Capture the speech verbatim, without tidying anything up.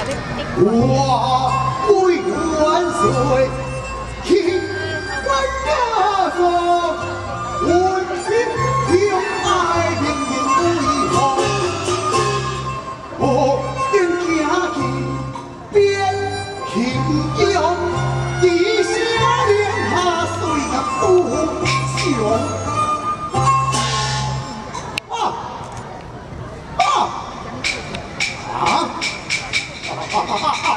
我为万岁，替万家宗，文明用爱平平为好，我应行去变形容，地下两下水甲不上。 啊！啊！啊！啊！